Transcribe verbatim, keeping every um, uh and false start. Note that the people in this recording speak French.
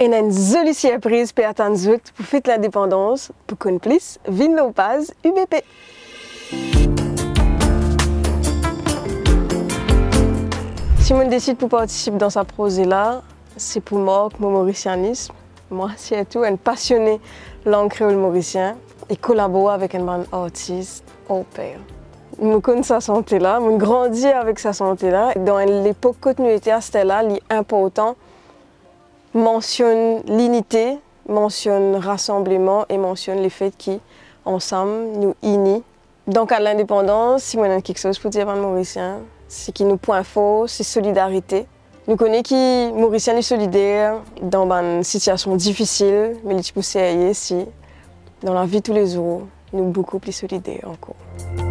Et on a une jolie surprise pour attendre pour fêter l'indépendance. Pour qu'on plus, Ville Lopez, U B P. Si on décide pour participer dans ce projet-là, c'est pour moi, mon mauricianisme. Moi, surtout, un passionné langue créole mauricien et collaborer avec un band artiste au père. Je connais sa santé-là, je grandis avec sa santé-là. Dans l'époque continuité, c'était là, l'important mentionne l'unité, mentionne rassemblement et mentionne les faits qui, ensemble, nous unissent. Donc, à l'indépendance, si on a quelque chose pour dire à Mauricien, c'est qui nous point fort, c'est solidarité. Nous connaissons qui Mauricien est solidaire dans une situation difficile, mais il faut essayer si, dans la vie de tous les jours, nous sommes beaucoup plus solidaires encore.